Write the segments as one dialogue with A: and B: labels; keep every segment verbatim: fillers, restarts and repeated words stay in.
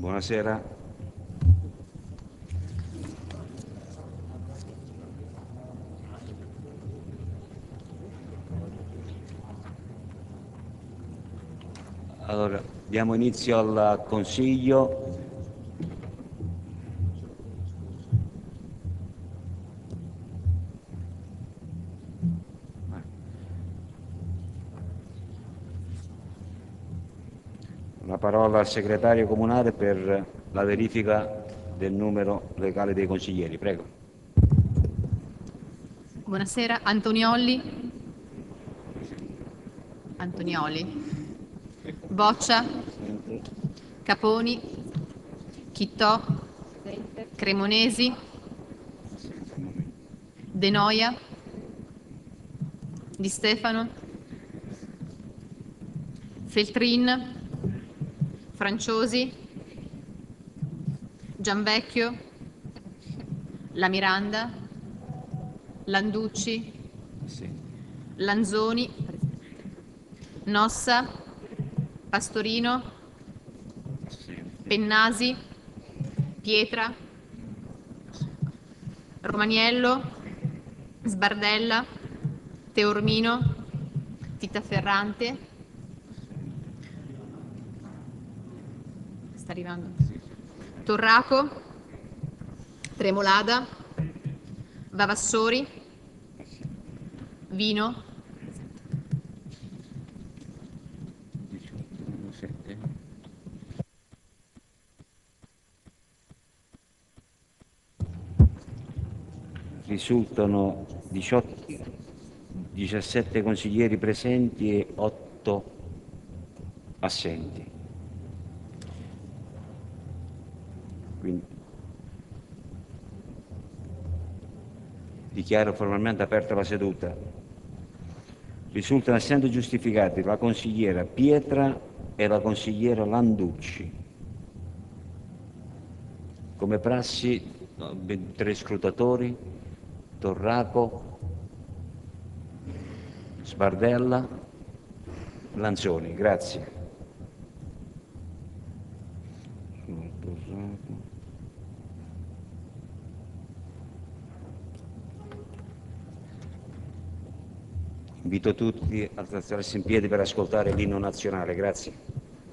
A: Buonasera. Allora, diamo inizio al Consiglio. La parola al segretario comunale per la verifica del numero legale dei consiglieri. Prego.
B: Buonasera, Antoniolli. Antonioli. Boccia. Caponi. Chittò. Cremonesi. De Noia. Di Stefano. Feltrin. Franciosi. Gianvecchio. La Miranda. Landucci.
A: Sì.
B: Lanzoni. Nossa. Pastorino.
A: Sì.
B: Pennasi. Pietra. Romaniello. Sbardella. Teormino. Titaferrante. Sta arrivando. Torraco. Tremolada. Vavassori. Vino.
A: Risultano diciotto, diciassette consiglieri presenti e otto assenti. Quindi dichiaro formalmente aperta la seduta. Risultano essendo giustificati la consigliera Pietra e la consigliera Landucci. Come prassi, tre scrutatori: Torraco, Sbardella, Lanzoni. Grazie. Invito tutti ad alzarsi in piedi per ascoltare l'inno nazionale. Grazie.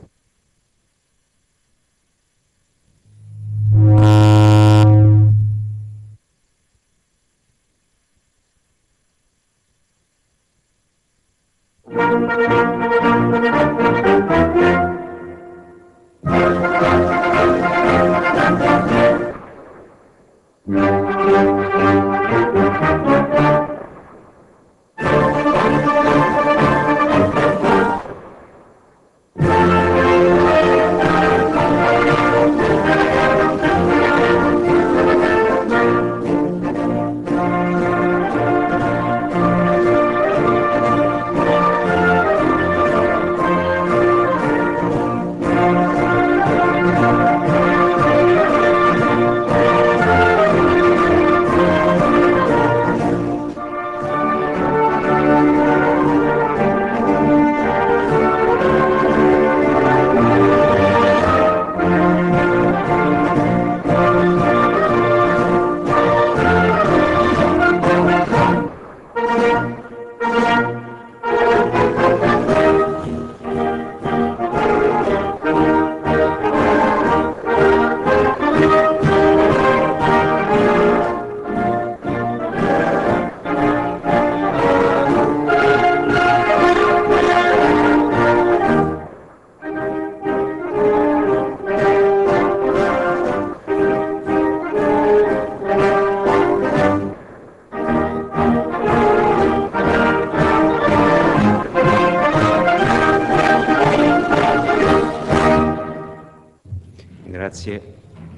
A: Grazie.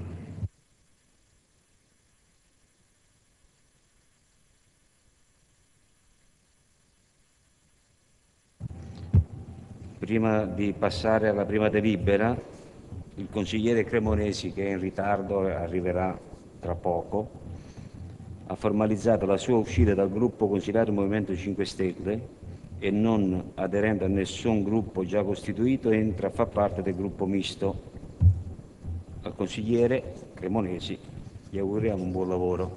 A: Prima di passare alla prima delibera, il consigliere Cremonesi, che è in ritardo e arriverà tra poco, ha formalizzato la sua uscita dal gruppo consigliare Movimento cinque Stelle e, non aderendo a nessun gruppo già costituito, entra a far parte del gruppo misto. al consigliere Cremonesi, gli auguriamo un buon lavoro.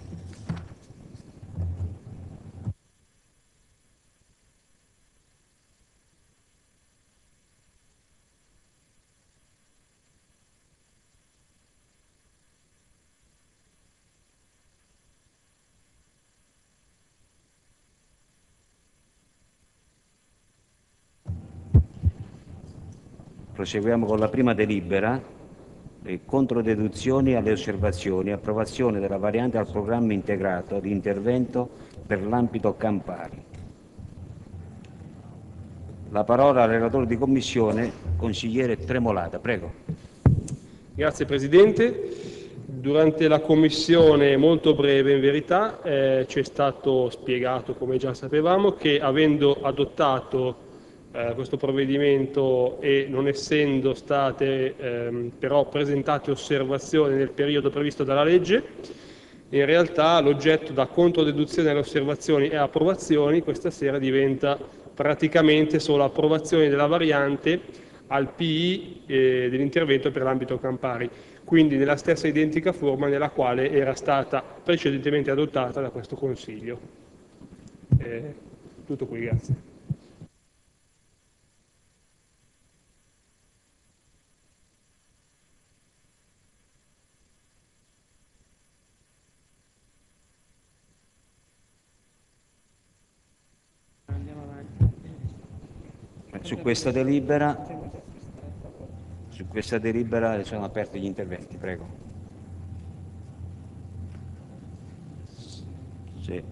A: Proseguiamo con la prima delibera, eh, controdeduzioni alle osservazioni, approvazione della variante al programma integrato di intervento per l'ambito Campari. La parola al relatore di commissione, consigliere Tremolata, prego.
C: Grazie Presidente. Durante la commissione, molto breve in verità, eh, ci è stato spiegato, come già sapevamo, che avendo adottato eh, questo provvedimento e non essendo state ehm, però presentate osservazioni nel periodo previsto dalla legge, in realtà l'oggetto da controdeduzione alle osservazioni e approvazioni questa sera diventa praticamente solo approvazione della variante al P I eh, dell'intervento per l'ambito Campari, quindi nella stessa identica forma nella quale era stata precedentemente adottata da questo Consiglio. Eh, tutto qui, grazie.
A: Su questa delibera, su questa delibera sono aperti gli interventi, prego. Sì.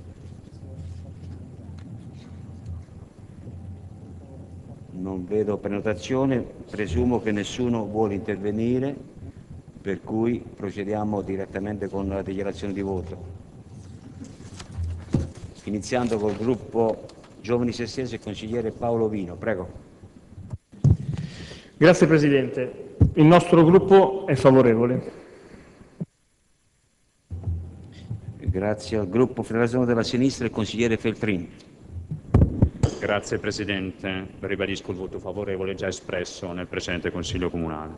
A: Non vedo prenotazione, presumo che nessuno vuole intervenire, per cui procediamo direttamente con la dichiarazione di voto. Iniziando col gruppo Giovani Sestesi, il consigliere Paolo Vino, prego.
D: Grazie Presidente. Il nostro gruppo è favorevole.
A: Grazie al gruppo Federazione della Sinistra, il consigliere Feltrin.
E: Grazie Presidente, ribadisco il voto favorevole già espresso nel precedente Consiglio Comunale.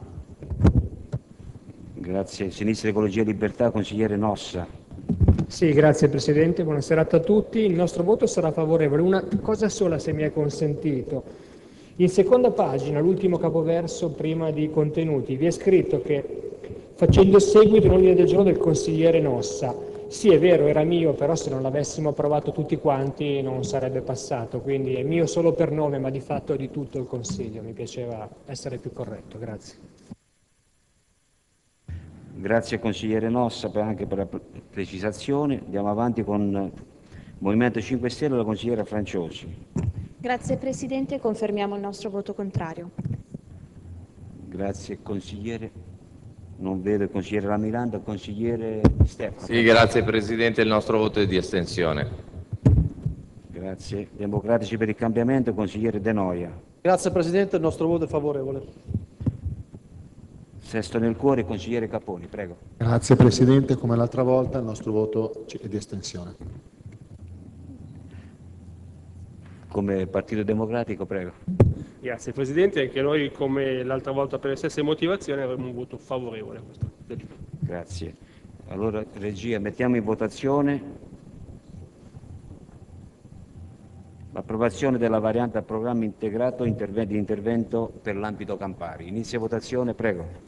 A: Grazie. Sinistra Ecologia e Libertà, consigliere Nossa.
F: Sì, grazie Presidente, buona serata a tutti. Il nostro voto sarà favorevole. Una cosa sola, se mi è consentito. In seconda pagina, l'ultimo capoverso prima di contenuti, vi è scritto che facendo seguito un ordine del giorno del consigliere Nossa. Sì, è vero, era mio, però se non l'avessimo approvato tutti quanti non sarebbe passato, quindi è mio solo per nome, ma di fatto è di tutto il Consiglio. Mi piaceva essere più corretto, grazie.
A: Grazie consigliere Nossa per, anche per la precisazione. Andiamo avanti con Movimento cinque Stelle, la consigliera Franciosi.
G: Grazie Presidente, confermiamo il nostro voto contrario.
A: Grazie consigliere. Non vedo il consigliere La Miranda, il consigliere Stefano.
H: Sì, grazie Presidente, il nostro voto è di astensione.
A: Grazie. Democratici per il Cambiamento, consigliere De Noia.
I: Grazie Presidente, il nostro voto è favorevole.
A: Sesto nel cuore, consigliere Caponi, prego.
J: Grazie Presidente, come l'altra volta il nostro voto è di astensione.
A: Come Partito Democratico, prego.
C: Grazie Presidente, anche noi come l'altra volta per le stesse motivazioni avremo un voto favorevole a questo delibero.
A: Grazie. Allora, regia, mettiamo in votazione l'approvazione della variante al programma integrato interve- di intervento per l'ambito Campari. Inizia votazione, prego.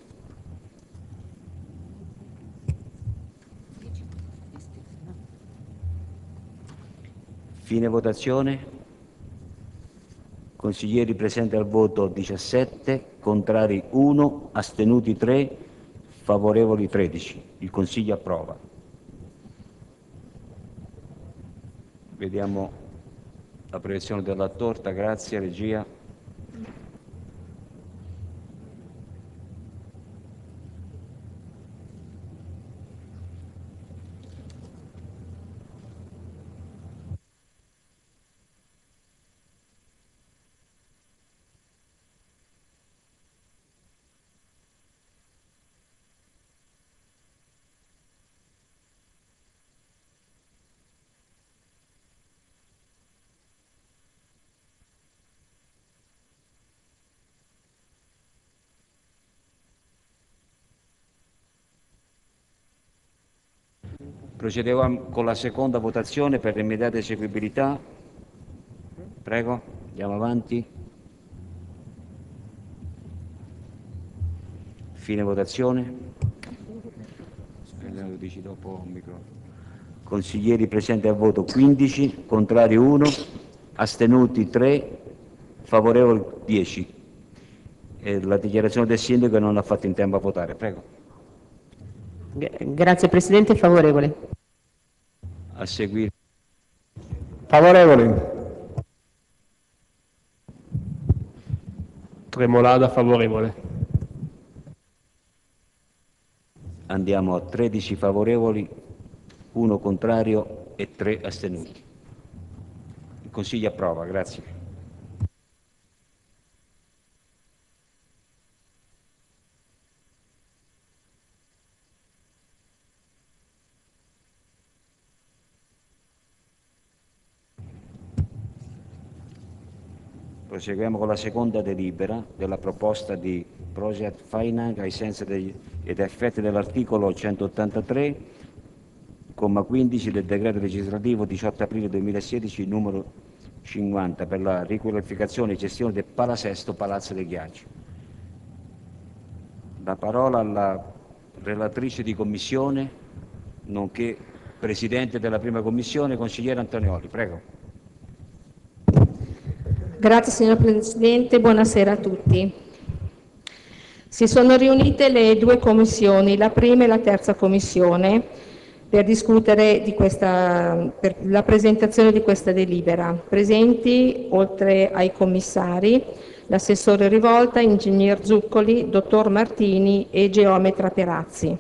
A: Fine votazione. Consiglieri presenti al voto diciassette, contrari uno, astenuti tre, favorevoli tredici. Il Consiglio approva. Vediamo la proiezione della torta, grazie regia. Procediamo con la seconda votazione per l'immediata eseguibilità. Prego, andiamo avanti. Fine votazione. Lo dici dopo il microfono. Consiglieri presenti al voto quindici, contrari uno, astenuti tre, favorevoli dieci. E la dichiarazione del sindaco non ha fatto in tempo a votare. Prego.
K: Grazie Presidente, favorevole.
A: A seguire.
D: Favorevole.
C: Tremolada, favorevole.
A: Andiamo a tredici favorevoli, uno contrario e tre astenuti. Il Consiglio approva, grazie. Proseguiamo con la seconda delibera della proposta di Project Finance ai sensi degli, ed effetti dell'articolo centottantatré, comma quindici del decreto legislativo diciotto aprile duemilasedici numero cinquanta per la riqualificazione e gestione del Palasesto Palazzo dei Ghiacci. La parola alla relatrice di commissione, nonché Presidente della prima commissione, consigliere Antonioli. Prego.
L: Grazie signor Presidente, buonasera a tutti. Si sono riunite le due commissioni, la prima e la terza commissione, per discutere di questa, per la presentazione di questa delibera. Presenti, oltre ai commissari, l'assessore Rivolta, ingegner Zuccoli, dottor Martini e geometra Perazzi.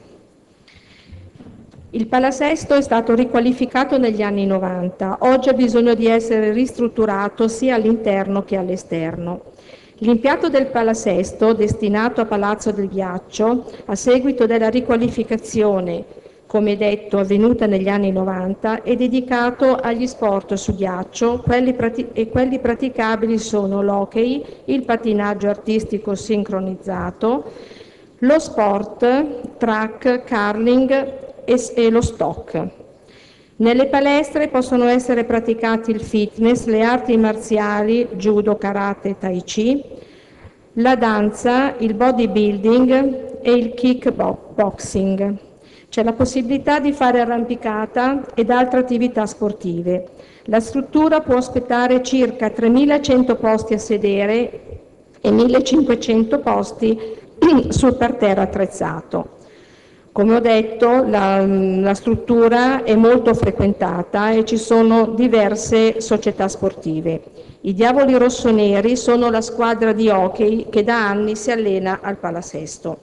L: Il Palasesto è stato riqualificato negli anni novanta, oggi ha bisogno di essere ristrutturato sia all'interno che all'esterno. L'impianto del Palasesto, destinato a Palazzo del Ghiaccio, a seguito della riqualificazione, come detto, avvenuta negli anni novanta, è dedicato agli sport su ghiaccio, quelli prati- e quelli praticabili sono l'hockey, il patinaggio artistico sincronizzato, lo sport, track, curling, e lo stock. Nelle palestre possono essere praticati il fitness, le arti marziali, judo, karate, tai chi, la danza, il bodybuilding e il kickboxing. C'è la possibilità di fare arrampicata ed altre attività sportive. La struttura può ospitare circa tremilacento posti a sedere e millecinquecento posti sul parterre attrezzato. Come ho detto, la, la struttura è molto frequentata e ci sono diverse società sportive. I Diavoli Rossoneri sono la squadra di hockey che da anni si allena al Palasesto.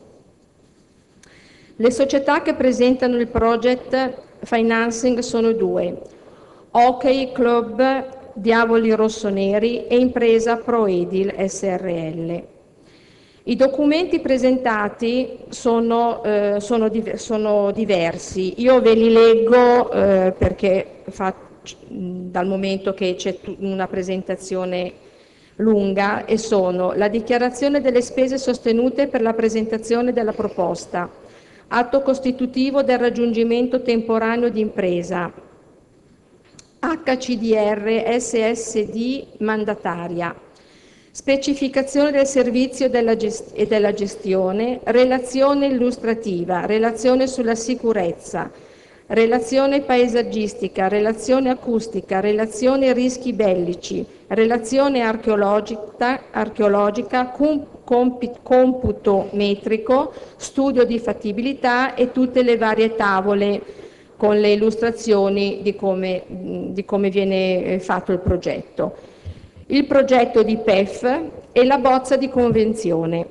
L: Le società che presentano il project financing sono due: Hockey Club Diavoli Rossoneri e Impresa Proedil S R L. I documenti presentati sono, eh, sono, div- sono diversi, io ve li leggo eh, perché fa, dal momento che c'è una presentazione lunga, e sono la dichiarazione delle spese sostenute per la presentazione della proposta, atto costitutivo del raggiungimento temporaneo di impresa, H C D R S S D mandataria, specificazione del servizio della gest- e della gestione, relazione illustrativa, relazione sulla sicurezza, relazione paesaggistica, relazione acustica, relazione rischi bellici, relazione archeologica, archeologica com- compi- computo metrico, studio di fattibilità e tutte le varie tavole con le illustrazioni di come, di come viene fatto il progetto. Il progetto di P E F e la bozza di convenzione.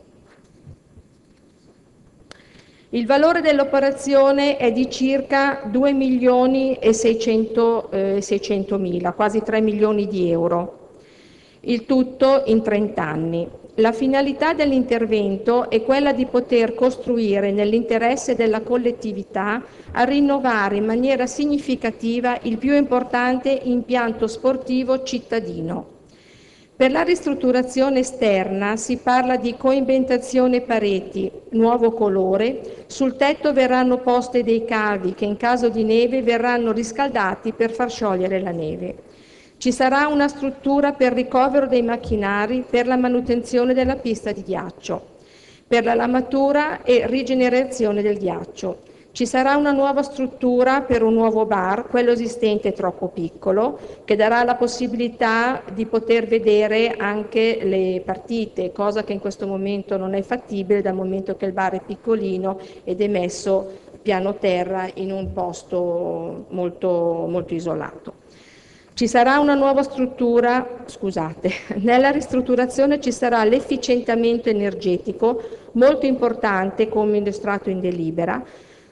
L: Il valore dell'operazione è di circa due milioni e seicentomila, quasi tre milioni di euro, il tutto in trenta anni. La finalità dell'intervento è quella di poter costruire nell'interesse della collettività a rinnovare in maniera significativa il più importante impianto sportivo cittadino. Per la ristrutturazione esterna si parla di coibentazione pareti, nuovo colore, sul tetto verranno poste dei cavi che in caso di neve verranno riscaldati per far sciogliere la neve. Ci sarà una struttura per ricovero dei macchinari per la manutenzione della pista di ghiaccio, per la lamatura e rigenerazione del ghiaccio. Ci sarà una nuova struttura per un nuovo bar, quello esistente è troppo piccolo, che darà la possibilità di poter vedere anche le partite, cosa che in questo momento non è fattibile dal momento che il bar è piccolino ed è messo piano terra in un posto molto, molto isolato. Ci sarà una nuova struttura, scusate, nella ristrutturazione ci sarà l'efficientamento energetico molto importante come illustrato in delibera,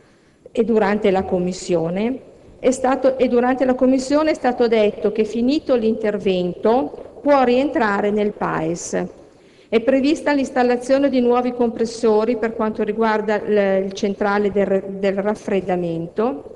L: e durante la commissione è stato, e durante la commissione è stato detto che finito l'intervento può rientrare nel P A E S. È prevista l'installazione di nuovi compressori per quanto riguarda il, il centrale del, del raffreddamento.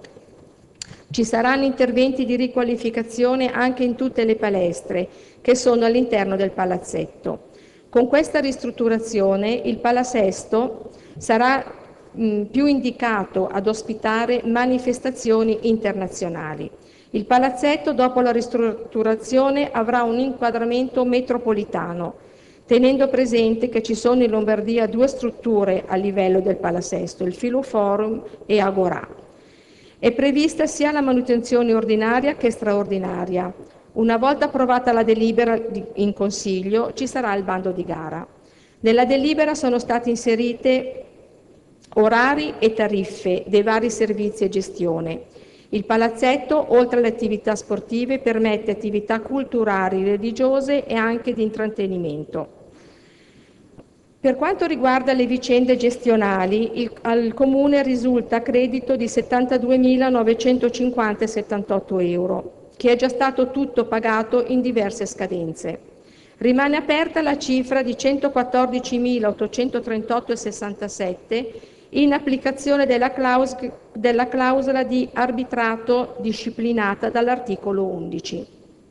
L: Ci saranno interventi di riqualificazione anche in tutte le palestre che sono all'interno del palazzetto. Con questa ristrutturazione il palasesto sarà più indicato ad ospitare manifestazioni internazionali. Il palazzetto, dopo la ristrutturazione, avrà un inquadramento metropolitano, tenendo presente che ci sono in Lombardia due strutture a livello del palasesto, il Filoforum e Agorà. È prevista sia la manutenzione ordinaria che straordinaria. Una volta approvata la delibera in Consiglio, ci sarà il bando di gara. Nella delibera sono state inserite orari e tariffe dei vari servizi e gestione. Il palazzetto, oltre alle attività sportive, permette attività culturali, religiose e anche di intrattenimento. Per quanto riguarda le vicende gestionali, il, al Comune risulta credito di settantaduemilanovecentocinquanta virgola settantotto euro, che è già stato tutto pagato in diverse scadenze. Rimane aperta la cifra di centoquattordicimilaottocentotrentotto virgola sessantasette in applicazione della, claus- della clausola di arbitrato disciplinata dall'articolo undici.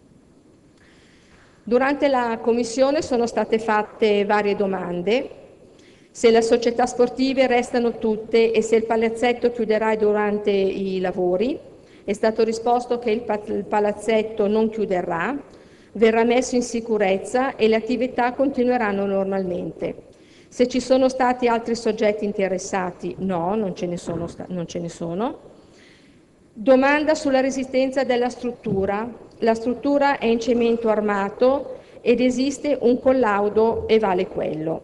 L: Durante la commissione sono state fatte varie domande, se le società sportive restano tutte e se il palazzetto chiuderà durante i lavori. È stato risposto che il, pa- il palazzetto non chiuderà, verrà messo in sicurezza e le attività continueranno normalmente. Se ci sono stati altri soggetti interessati, no, non ce ne sono. Non ce ne sono. Domanda sulla resistenza della struttura. La struttura è in cemento armato ed esiste un collaudo e vale quello.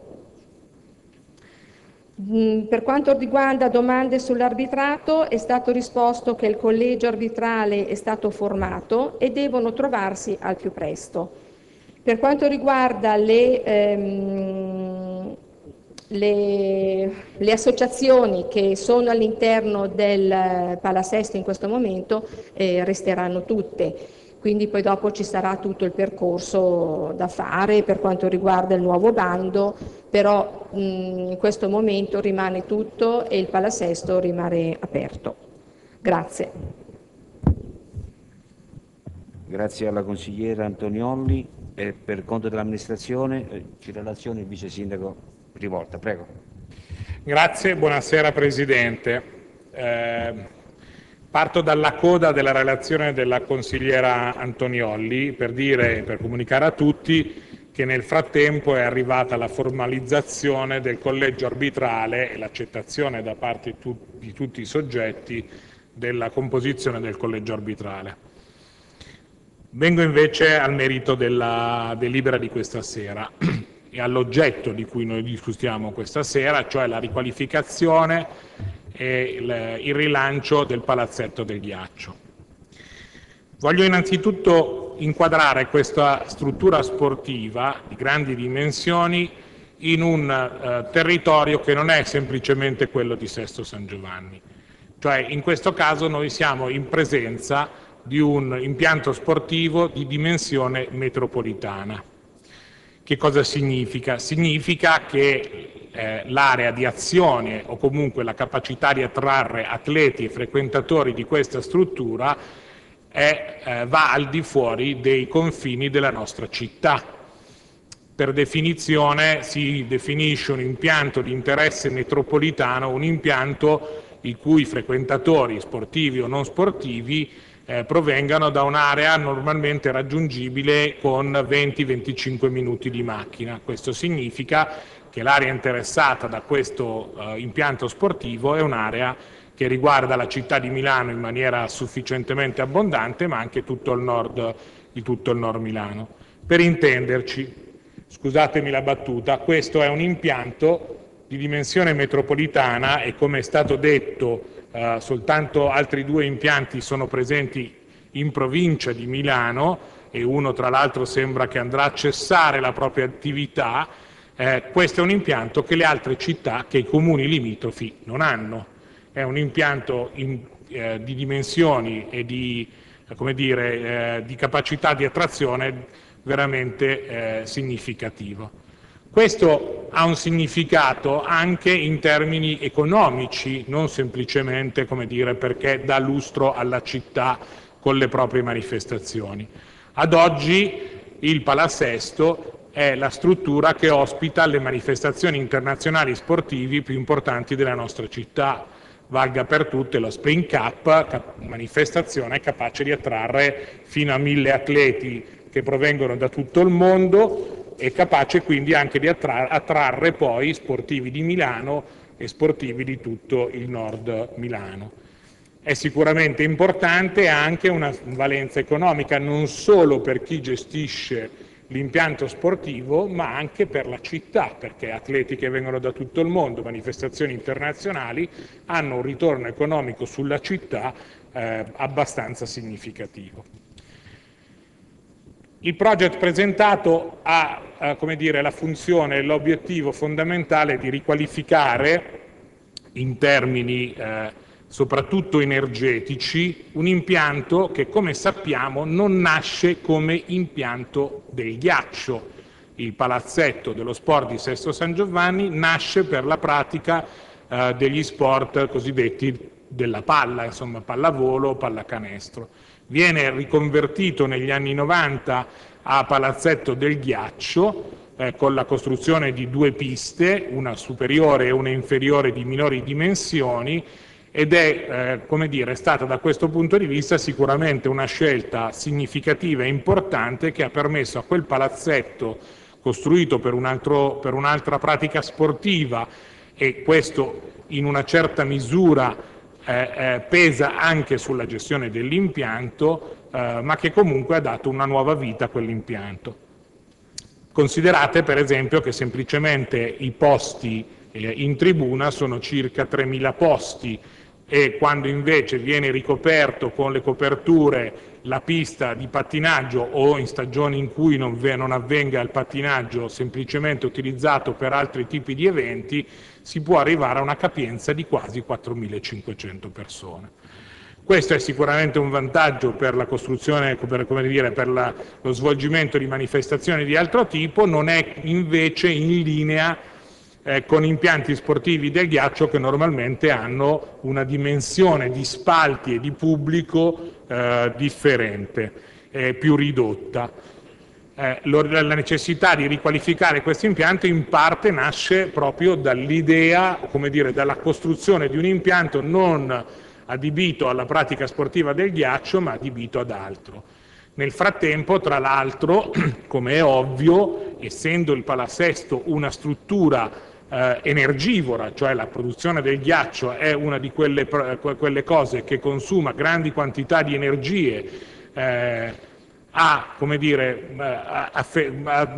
L: Per quanto riguarda domande sull'arbitrato, è stato risposto che il collegio arbitrale è stato formato e devono trovarsi al più presto. Per quanto riguarda le... Ehm, Le, le associazioni che sono all'interno del palasesto in questo momento eh, resteranno tutte, quindi poi dopo ci sarà tutto il percorso da fare per quanto riguarda il nuovo bando, però mh, in questo momento rimane tutto e il palasesto rimane aperto. Grazie.
A: Grazie alla consigliera Antoniolli. E per conto dell'amministrazione eh, ci relaziona il vice sindaco Rivolta, prego.
K: Grazie, buonasera Presidente. Eh, parto dalla coda della relazione della consigliera Antoniolli per dire, per comunicare a tutti che nel frattempo è arrivata la formalizzazione del collegio arbitrale e l'accettazione da parte tu, di tutti i soggetti della composizione del collegio arbitrale. Vengo invece al merito della delibera di questa sera e all'oggetto di cui noi discutiamo questa sera, cioè la riqualificazione e il, il rilancio del palazzetto del ghiaccio. Voglio innanzitutto inquadrare questa struttura sportiva di grandi dimensioni in un eh, territorio che non è semplicemente quello di Sesto San Giovanni. Cioè, in questo caso noi siamo in presenza di un impianto sportivo di dimensione metropolitana. Che cosa significa? Significa che eh, l'area di azione o comunque la capacità di attrarre atleti e frequentatori di questa struttura è, eh, va al di fuori dei confini della nostra città. per definizione si definisce un impianto di interesse metropolitano, un impianto i cui frequentatori sportivi o non sportivi eh, provengano da un'area normalmente raggiungibile con venti venticinque minuti di macchina. Questo significa che l'area interessata da questo eh, impianto sportivo è un'area che riguarda la città di Milano in maniera sufficientemente abbondante, ma anche tutto il nord, di tutto il nord Milano. Per intenderci, scusatemi la battuta, questo è un impianto di dimensione metropolitana e, come è stato detto, eh, soltanto altri due impianti sono presenti in provincia di Milano e uno tra l'altro sembra che andrà a cessare la propria attività. Eh, questo è un impianto che le altre città, che i comuni limitrofi non hanno. È un impianto in, eh, di dimensioni e di, eh, come dire, eh, di capacità di attrazione veramente eh, significativo. Questo ha un significato anche in termini economici, non semplicemente, come dire, perché dà lustro alla città con le proprie manifestazioni. Ad oggi il Palasesto è la struttura che ospita le manifestazioni internazionali sportivi più importanti della nostra città. Valga per tutte lo Spring Cup, manifestazione capace di attrarre fino a mille atleti che provengono da tutto il mondo e capace quindi anche di attrarre, attrarre poi sportivi di Milano e sportivi di tutto il nord Milano. È sicuramente importante, ha anche una valenza economica non solo per chi gestisce l'impianto sportivo, ma anche per la città, perché atleti che vengono da tutto il mondo, manifestazioni internazionali, hanno un ritorno economico sulla città eh, abbastanza significativo. Il progetto presentato ha eh, come dire, la funzione e l'obiettivo fondamentale di riqualificare in termini eh, soprattutto energetici un impianto che, come sappiamo, non nasce come impianto del ghiaccio. Il palazzetto dello sport di Sesto San Giovanni nasce per la pratica eh, degli sport cosiddetti della palla, insomma pallavolo, pallacanestro. Viene riconvertito negli anni novanta a palazzetto del ghiaccio eh, con la costruzione di due piste, una superiore e una inferiore di minori dimensioni, ed è eh, come dire, stata da questo punto di vista sicuramente una scelta significativa e importante che ha permesso a quel palazzetto costruito per, un altro, per un'altra pratica sportiva, e questo in una certa misura Eh, eh, pesa anche sulla gestione dell'impianto, eh, ma che comunque ha dato una nuova vita a quell'impianto. Considerate per esempio che semplicemente i posti eh, in tribuna sono circa tremila posti, e quando invece viene ricoperto con le coperture la pista di pattinaggio, o in stagioni in cui non, non avvenga il pattinaggio semplicemente utilizzato per altri tipi di eventi, si può arrivare a una capienza di quasi quattromilacinquecento persone. Questo è sicuramente un vantaggio per la costruzione, per, come dire, per la, lo svolgimento di manifestazioni di altro tipo, non è invece in linea eh, con impianti sportivi del ghiaccio che normalmente hanno una dimensione di spalti e di pubblico eh, differente, eh, più ridotta. Eh, la necessità di riqualificare questo impianto in parte nasce proprio dall'idea, come dire, dalla costruzione di un impianto non adibito alla pratica sportiva del ghiaccio, ma adibito ad altro. Nel frattempo, tra l'altro, come è ovvio, essendo il Palasesto una struttura eh, energivora, cioè la produzione del ghiaccio è una di quelle, quelle cose che consuma grandi quantità di energie, eh, a, come dire, a, a, a,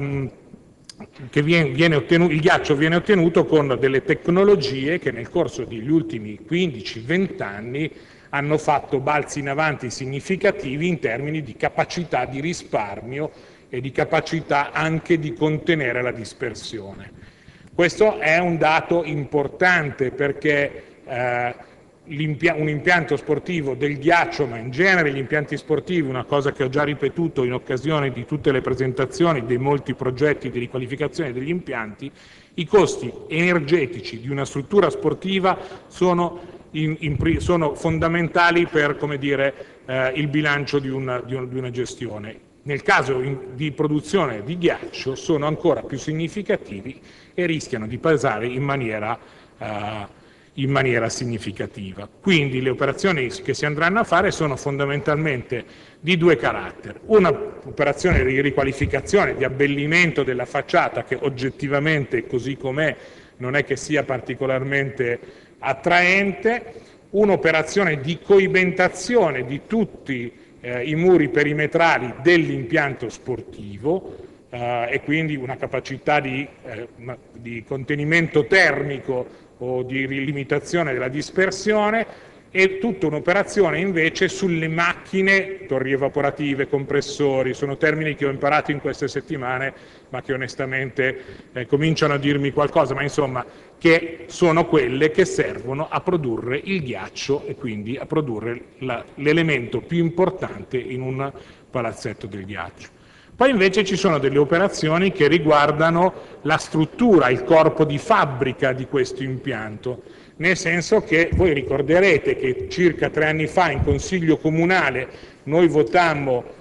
K: che viene, viene ottenuto, il ghiaccio viene ottenuto con delle tecnologie che nel corso degli ultimi quindici venti anni hanno fatto balzi in avanti significativi in termini di capacità di risparmio e di capacità anche di contenere la dispersione. Questo è un dato importante perché eh, un impianto sportivo del ghiaccio, ma in genere gli impianti sportivi, una cosa che ho già ripetuto in occasione di tutte le presentazioni dei molti progetti di riqualificazione degli impianti, i costi energetici di una struttura sportiva sono, in, in, sono fondamentali per, come dire, eh, il bilancio di una, di, un, di una gestione. nel caso di produzione di ghiaccio sono ancora più significativi e rischiano di pesare in maniera, eh, in maniera significativa. Quindi le operazioni che si andranno a fare sono fondamentalmente di due caratteri: una operazione di riqualificazione, di abbellimento della facciata, che oggettivamente così com'è non è che sia particolarmente attraente, un'operazione di coibentazione di tutti eh, i muri perimetrali dell'impianto sportivo eh, e quindi una capacità di, eh, di contenimento termico o di limitazione della dispersione, e tutta un'operazione invece sulle macchine, torri evaporative, compressori, sono termini che ho imparato in queste settimane ma che onestamente eh, cominciano a dirmi qualcosa, ma insomma che sono quelle che servono a produrre il ghiaccio e quindi a produrre l'elemento più importante in un palazzetto del ghiaccio. Poi invece ci sono delle operazioni che riguardano la struttura, il corpo di fabbrica di questo impianto, nel senso che voi ricorderete che circa tre anni fa in Consiglio Comunale noi votammo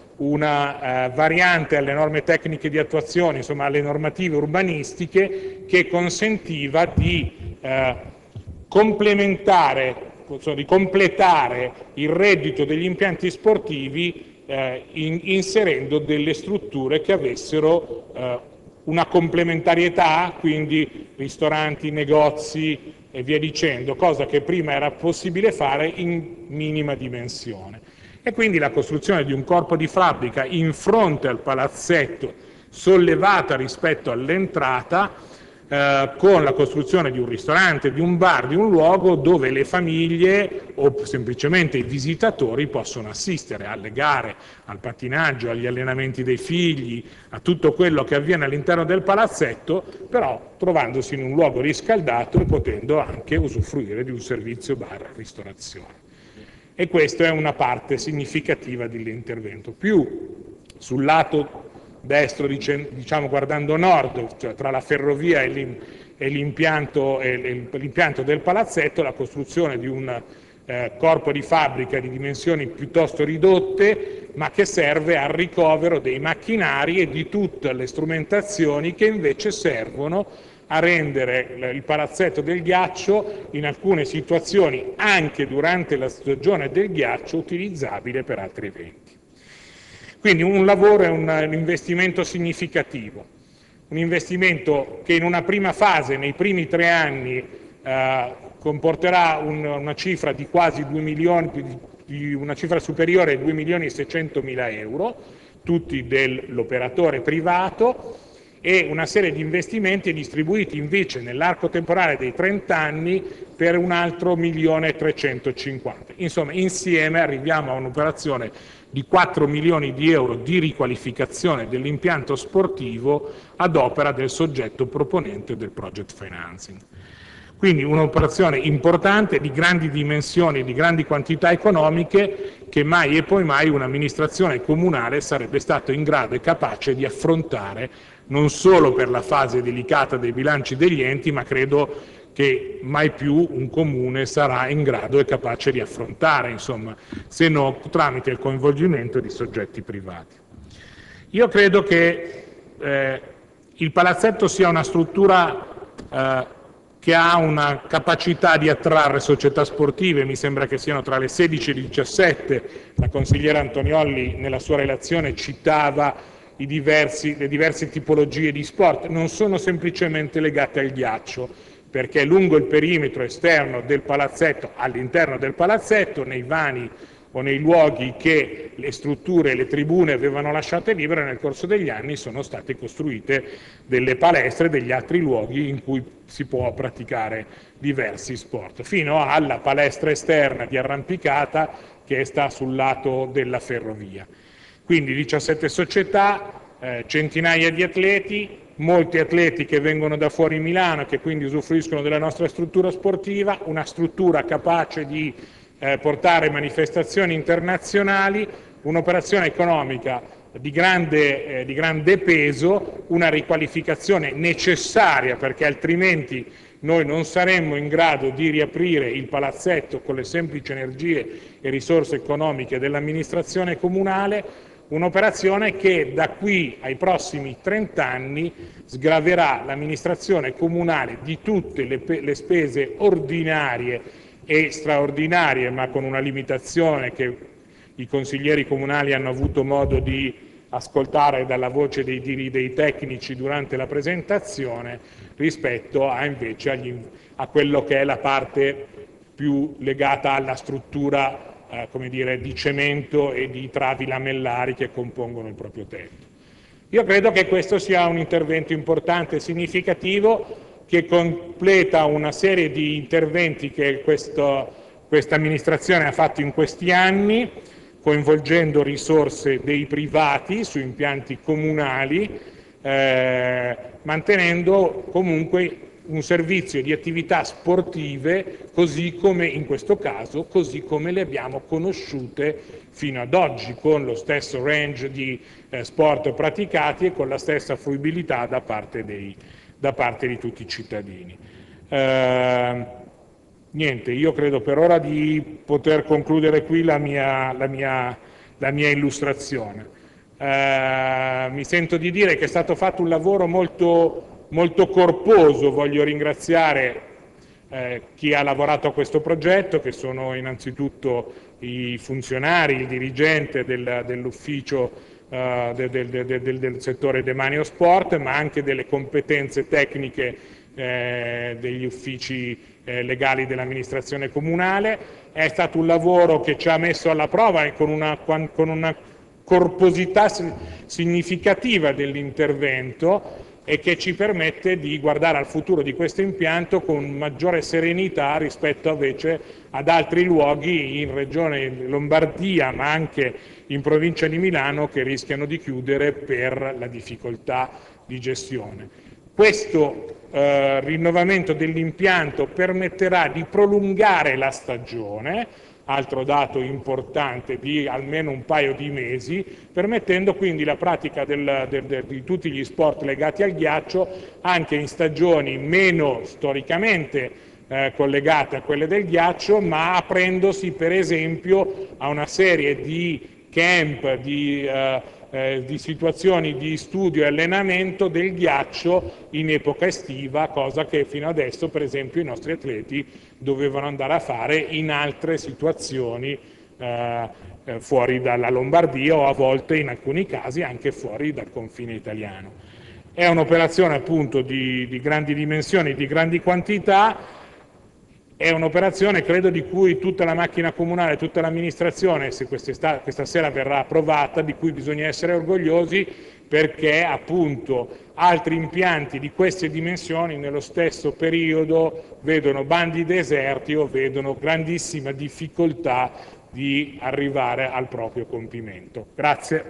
K: una eh, variante alle norme tecniche di attuazione, insomma alle normative urbanistiche, che consentiva di eh, complementare, insomma, di completare il reddito degli impianti sportivi eh, in, inserendo delle strutture che avessero eh, una complementarietà, quindi ristoranti, negozi e via dicendo, cosa che prima era possibile fare in minima dimensione. E quindi la costruzione di un corpo di fabbrica in fronte al palazzetto, sollevata rispetto all'entrata, eh, con la costruzione di un ristorante, di un bar, di un luogo dove le famiglie o semplicemente i visitatori possono assistere alle gare, al pattinaggio, agli allenamenti dei figli, a tutto quello che avviene all'interno del palazzetto, però trovandosi in un luogo riscaldato e potendo anche usufruire di un servizio bar-ristorazione. E questa è una parte significativa dell'intervento. Più sul lato destro, diciamo guardando nord, cioè tra la ferrovia e l'impianto del palazzetto, la costruzione di un eh, corpo di fabbrica di dimensioni piuttosto ridotte, ma che serve al ricovero dei macchinari e di tutte le strumentazioni che invece servono a rendere il palazzetto del ghiaccio in alcune situazioni, anche durante la stagione del ghiaccio, utilizzabile per altri eventi. Quindi un lavoro e un, un investimento significativo, un investimento che in una prima fase, nei primi tre anni, eh, comporterà un, una cifra di quasi due milioni, di, di una cifra superiore ai due milioni e seicentomila euro, tutti dell'operatore privato, e una serie di investimenti distribuiti invece nell'arco temporale dei trenta anni per un altro milione e trecentocinquanta. Insomma, insieme arriviamo a un'operazione di quattro milioni di euro di riqualificazione dell'impianto sportivo ad opera del soggetto proponente del project financing. Quindi un'operazione importante, di grandi dimensioni, di grandi quantità economiche, che mai e poi mai un'amministrazione comunale sarebbe stata in grado e capace di affrontare, non solo per la fase delicata dei bilanci degli enti, ma credo che mai più un comune sarà in grado e capace di affrontare, insomma, se non tramite il coinvolgimento di soggetti privati. Io credo che eh, il palazzetto sia una struttura eh, che ha una capacità di attrarre società sportive, mi sembra che siano tra le sedici e le diciassette, la consigliera Antoniolli nella sua relazione citava i diversi, le diverse tipologie di sport, non sono semplicemente legate al ghiaccio, perché lungo il perimetro esterno del palazzetto, all'interno del palazzetto, nei vani o nei luoghi che le strutture e le tribune avevano lasciate libere, nel corso degli anni sono state costruite delle palestre e degli altri luoghi in cui si può praticare diversi sport, fino alla palestra esterna di arrampicata che sta sul lato della ferrovia. Quindi diciassette società, eh, centinaia di atleti, molti atleti che vengono da fuori Milano e che quindi usufruiscono della nostra struttura sportiva, una struttura capace di eh, portare manifestazioni internazionali, un'operazione economica di grande, eh, di grande peso, una riqualificazione necessaria perché altrimenti noi non saremmo in grado di riaprire il palazzetto con le semplici energie e risorse economiche dell'amministrazione comunale, un'operazione che da qui ai prossimi trenta anni sgraverà l'amministrazione comunale di tutte le, le spese ordinarie e straordinarie, ma con una limitazione che i consiglieri comunali hanno avuto modo di ascoltare dalla voce dei, dei tecnici durante la presentazione, rispetto a invece agli, a quello che è la parte più legata alla struttura eh, come dire, di cemento e di travi lamellari che compongono il proprio tetto. Io credo che questo sia un intervento importante e significativo, che completa una serie di interventi che questa amministrazione ha fatto in questi anni, coinvolgendo risorse dei privati su impianti comunali, eh, mantenendo comunque un servizio di attività sportive, così come in questo caso, così come le abbiamo conosciute fino ad oggi, con lo stesso range di eh, sport praticati e con la stessa fruibilità da parte, dei, da parte di tutti i cittadini. Eh, niente, io credo per ora di poter concludere qui la mia, la mia, la mia illustrazione. Eh, mi sento di dire che è stato fatto un lavoro molto molto corposo. Voglio ringraziare eh, chi ha lavorato a questo progetto, che sono innanzitutto i funzionari, il dirigente del, dell'ufficio eh, del, del, del, del settore Demanio Sport, ma anche delle competenze tecniche eh, degli uffici eh, legali dell'amministrazione comunale. È stato un lavoro che ci ha messo alla prova e con una, con una corposità significativa dell'intervento, e che ci permette di guardare al futuro di questo impianto con maggiore serenità rispetto invece ad altri luoghi in Regione Lombardia, ma anche in provincia di Milano, che rischiano di chiudere per la difficoltà di gestione. Questo eh, rinnovamento dell'impianto permetterà di prolungare la stagione, altro dato importante, di almeno un paio di mesi, permettendo quindi la pratica del, del, del, di tutti gli sport legati al ghiaccio anche in stagioni meno storicamente eh, collegate a quelle del ghiaccio, ma aprendosi per esempio a una serie di camp, di, eh, eh, di situazioni di studio e allenamento del ghiaccio in epoca estiva, cosa che fino adesso per esempio i nostri atleti dovevano andare a fare in altre situazioni eh, eh, fuori dalla Lombardia, o a volte in alcuni casi anche fuori dal confine italiano. È un'operazione appunto di, di grandi dimensioni, di grandi quantità. È un'operazione, credo, di cui tutta la macchina comunale, tutta l'amministrazione, se questa, questa sera verrà approvata, di cui bisogna essere orgogliosi, perché appunto altri impianti di queste dimensioni nello stesso periodo vedono bandi deserti o vedono grandissima difficoltà di arrivare al proprio compimento. Grazie.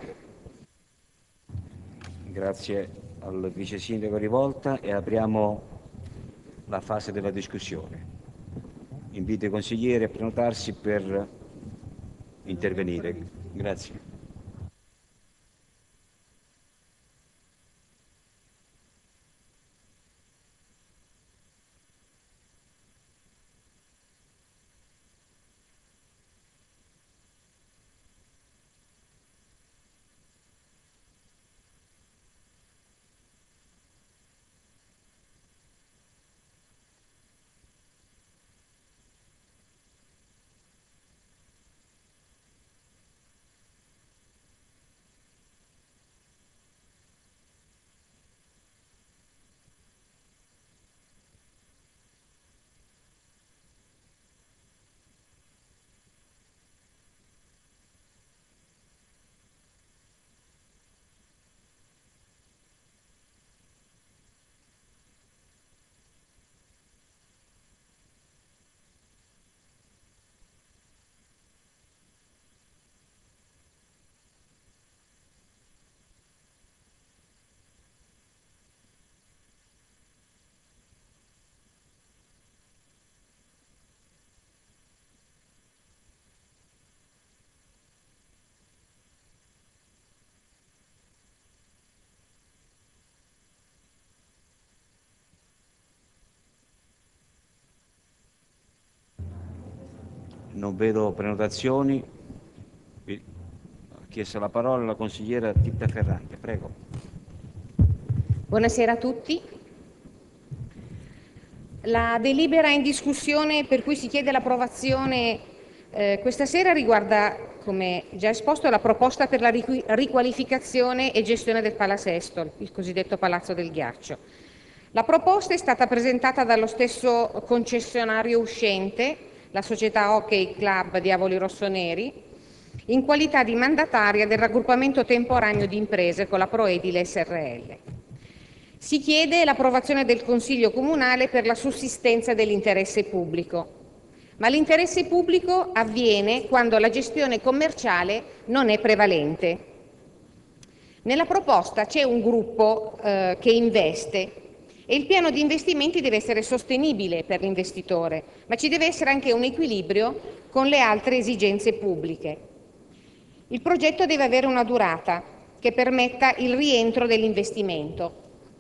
A: Grazie al Vice Sindaco Rivolta, e apriamo la fase della discussione. Invito i consiglieri a prenotarsi per intervenire. Grazie. Non vedo prenotazioni. chiesto la parola la consigliera Titta Ferrante. Prego.
M: Buonasera a tutti. La delibera in discussione per cui si chiede l'approvazione eh, questa sera riguarda, come già esposto, la proposta per la riqu- riqualificazione e gestione del Palasesto, il cosiddetto Palazzo del Ghiaccio. La proposta è stata presentata dallo stesso concessionario uscente, la società Hockey Club Diavoli Rossoneri, in qualità di mandataria del raggruppamento temporaneo di imprese con la Proedile S R L. Si chiede l'approvazione del Consiglio Comunale per la sussistenza dell'interesse pubblico, ma l'interesse pubblico avviene quando la gestione commerciale non è prevalente. Nella proposta c'è un gruppo eh, che investe e il piano di investimenti deve essere sostenibile per l'investitore, ma ci deve essere anche un equilibrio con le altre esigenze pubbliche. Il progetto deve avere una durata che permetta il rientro dell'investimento.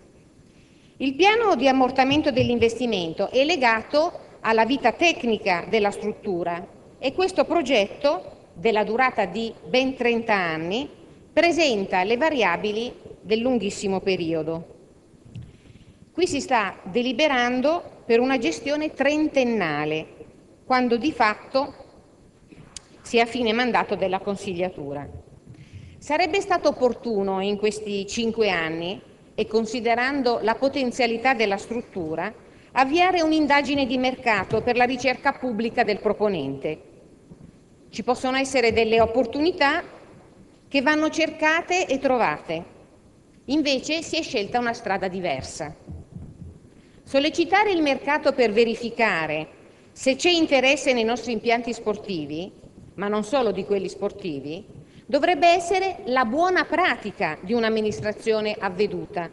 M: Il piano di ammortamento dell'investimento è legato alla vita tecnica della struttura e questo progetto, della durata di ben trenta anni, presenta le variabili del lunghissimo periodo. Qui si sta deliberando per una gestione trentennale, quando di fatto si è a fine mandato della consigliatura. Sarebbe stato opportuno in questi cinque anni, e considerando la potenzialità della struttura, avviare un'indagine di mercato per la ricerca pubblica del proponente. Ci possono essere delle opportunità che vanno cercate e trovate. Invece si è scelta una strada diversa. Sollecitare il mercato per verificare se c'è interesse nei nostri impianti sportivi, ma non solo di quelli sportivi, dovrebbe essere la buona pratica di un'amministrazione avveduta.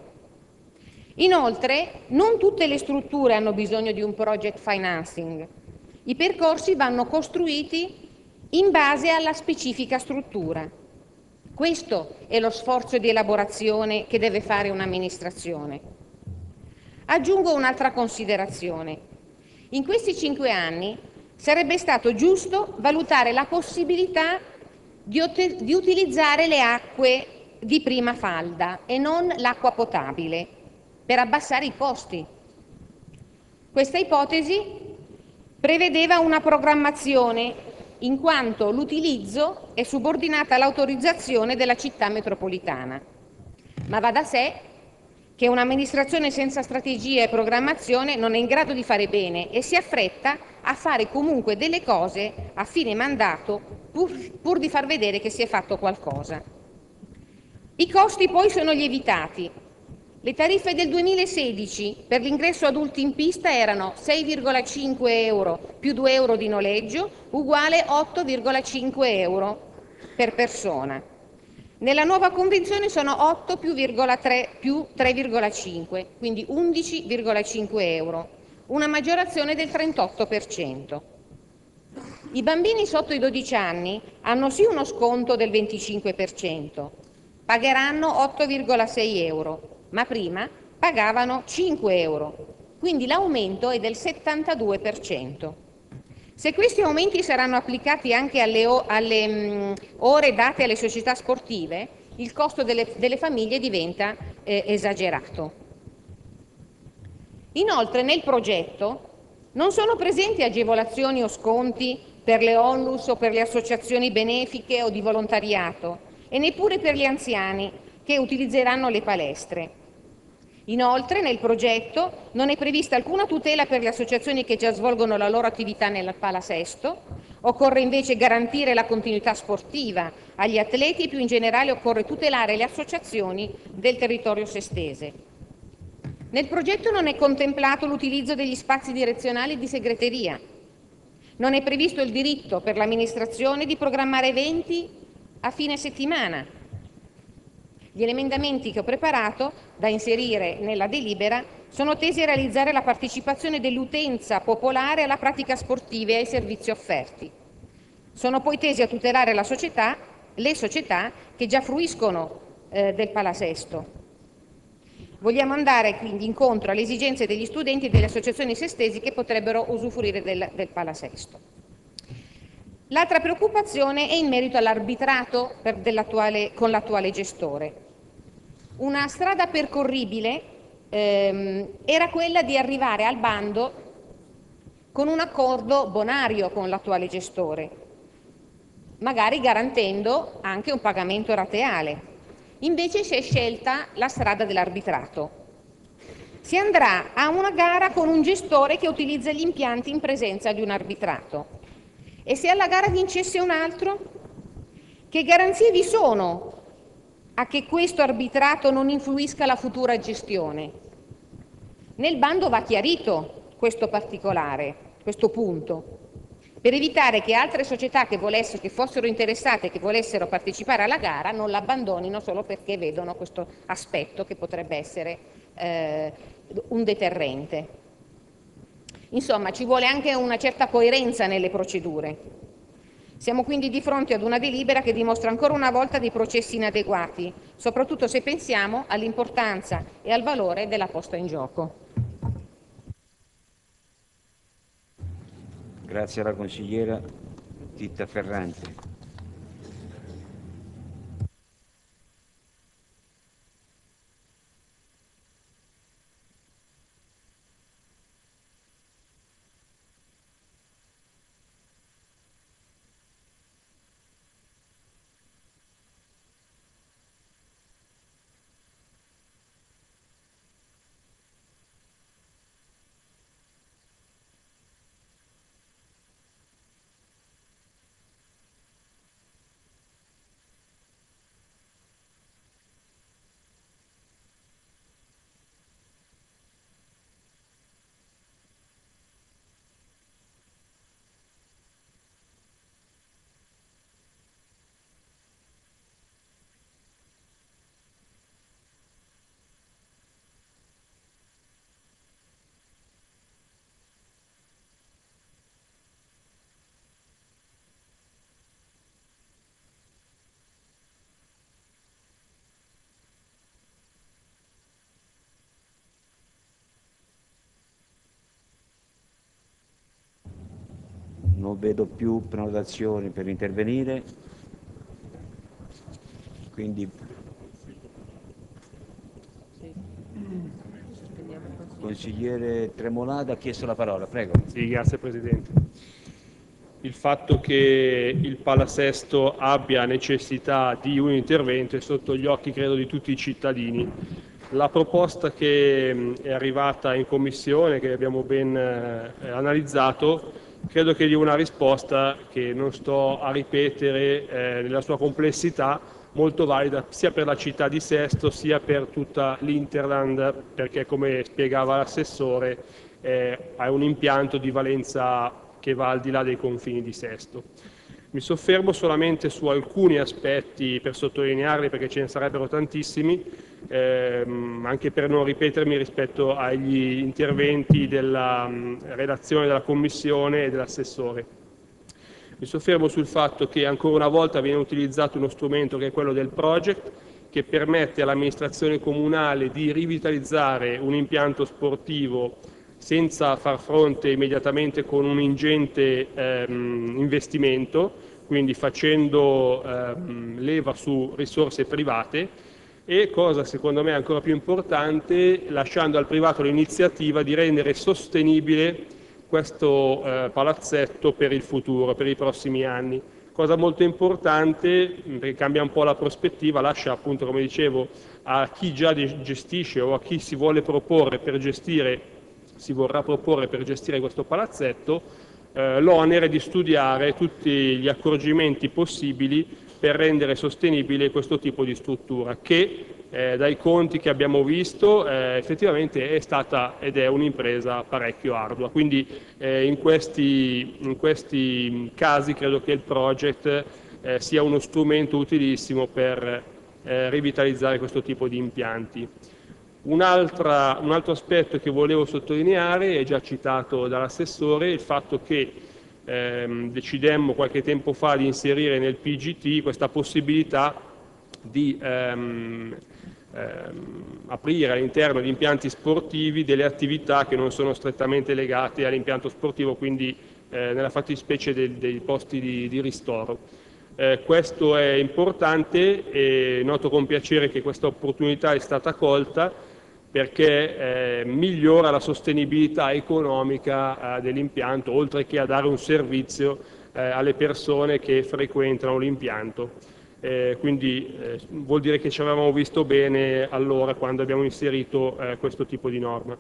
M: Inoltre, non tutte le strutture hanno bisogno di un project financing. I percorsi vanno costruiti in base alla specifica struttura. Questo è lo sforzo di elaborazione che deve fare un'amministrazione. Aggiungo un'altra considerazione. In questi cinque anni sarebbe stato giusto valutare la possibilità di, di utilizzare le acque di prima falda e non l'acqua potabile per abbassare i costi. Questa ipotesi prevedeva una programmazione in quanto l'utilizzo è subordinata all'autorizzazione della città metropolitana. Ma va da sé che un'amministrazione senza strategia e programmazione non è in grado di fare bene e si affretta a fare comunque delle cose a fine mandato pur, pur di far vedere che si è fatto qualcosa. I costi poi sono lievitati. Le tariffe del duemilasedici per l'ingresso adulti in pista erano sei virgola cinque euro più due euro di noleggio uguale otto virgola cinque euro per persona. Nella nuova convenzione sono otto più tre virgola cinque, quindi undici virgola cinque euro, una maggiorazione del trentotto per cento. I bambini sotto i dodici anni hanno sì uno sconto del venticinque per cento, pagheranno otto virgola sei euro, ma prima pagavano cinque euro, quindi l'aumento è del settantadue per cento. Se questi aumenti saranno applicati anche alle, alle mh, ore date alle società sportive, il costo delle, delle famiglie diventa eh, esagerato. Inoltre nel progetto non sono presenti agevolazioni o sconti per le onlus o per le associazioni benefiche o di volontariato e neppure per gli anziani che utilizzeranno le palestre. Inoltre nel progetto non è prevista alcuna tutela per le associazioni che già svolgono la loro attività nel Palasesto, occorre invece garantire la continuità sportiva agli atleti e più in generale occorre tutelare le associazioni del territorio sestese. Nel progetto non è contemplato l'utilizzo degli spazi direzionali di segreteria, non è previsto il diritto per l'amministrazione di programmare eventi a fine settimana. Gli emendamenti che ho preparato da inserire nella delibera sono tesi a realizzare la partecipazione dell'utenza popolare alla pratica sportiva e ai servizi offerti. Sono poi tesi a tutelare la società, le società che già fruiscono eh, del Palasesto. Vogliamo andare quindi incontro alle esigenze degli studenti e delle associazioni sestesi che potrebbero usufruire del, del Palasesto. L'altra preoccupazione è in merito all'arbitrato per dell'attuale- con l'attuale gestore. Una strada percorribile ehm, era quella di arrivare al bando con un accordo bonario con l'attuale gestore, magari garantendo anche un pagamento rateale. Invece si è scelta la strada dell'arbitrato. Si andrà a una gara con un gestore che utilizza gli impianti in presenza di un arbitrato. E se alla gara vincesse un altro? Che garanzie vi sono a che questo arbitrato non influisca la futura gestione? Nel bando va chiarito questo particolare, questo punto, per evitare che altre società che, volessero, che fossero interessate, che volessero partecipare alla gara, non l'abbandonino solo perché vedono questo aspetto che potrebbe essere eh, un deterrente. Insomma, ci vuole anche una certa coerenza nelle procedure. Siamo quindi di fronte ad una delibera che dimostra ancora una volta dei processi inadeguati, soprattutto se pensiamo all'importanza e al valore della posta in gioco.
A: Grazie alla consigliera Titta Ferrante. Non vedo più prenotazioni per intervenire, quindi consigliere Tremolada ha chiesto la parola, prego.
C: Sì, grazie Presidente. Il fatto che il Palasesto abbia necessità di un intervento è sotto gli occhi, credo, di tutti i cittadini. La proposta che è arrivata in Commissione, che abbiamo ben eh, analizzato, credo che dia una risposta che non sto a ripetere eh, nella sua complessità, molto valida sia per la città di Sesto sia per tutta l'Interland, perché come spiegava l'assessore eh, è un impianto di valenza che va al di là dei confini di Sesto. Mi soffermo solamente su alcuni aspetti per sottolinearli, perché ce ne sarebbero tantissimi, ehm, anche per non ripetermi rispetto agli interventi della um, redazione della Commissione e dell'assessore. Mi soffermo sul fatto che ancora una volta viene utilizzato uno strumento che è quello del project, che permette all'amministrazione comunale di rivitalizzare un impianto sportivo senza far fronte immediatamente con un ingente ehm, investimento, quindi facendo ehm, leva su risorse private e, cosa secondo me ancora più importante, lasciando al privato l'iniziativa di rendere sostenibile questo eh, palazzetto per il futuro, per i prossimi anni. Cosa molto importante, perché cambia un po' la prospettiva, lascia appunto, come dicevo, a chi già gestisce o a chi si vuole proporre per gestire si vorrà proporre per gestire questo palazzetto, eh, l'onere di studiare tutti gli accorgimenti possibili per rendere sostenibile questo tipo di struttura, che eh, dai conti che abbiamo visto eh, effettivamente è stata ed è un'impresa parecchio ardua. Quindi eh, in, questi, in questi casi credo che il project eh, sia uno strumento utilissimo per eh, rivitalizzare questo tipo di impianti. Un, altra, un altro aspetto che volevo sottolineare, è già citato dall'assessore, il fatto che ehm, decidemmo qualche tempo fa di inserire nel P G T questa possibilità di ehm, ehm, aprire all'interno di impianti sportivi delle attività che non sono strettamente legate all'impianto sportivo, quindi eh, nella fattispecie dei, dei posti di, di ristoro. Eh, questo è importante e noto con piacere che questa opportunità è stata colta, perché eh, migliora la sostenibilità economica eh, dell'impianto, oltre che a dare un servizio eh, alle persone che frequentano l'impianto. Eh, quindi eh, vuol dire che ci avevamo visto bene allora quando abbiamo inserito eh, questo tipo di norma.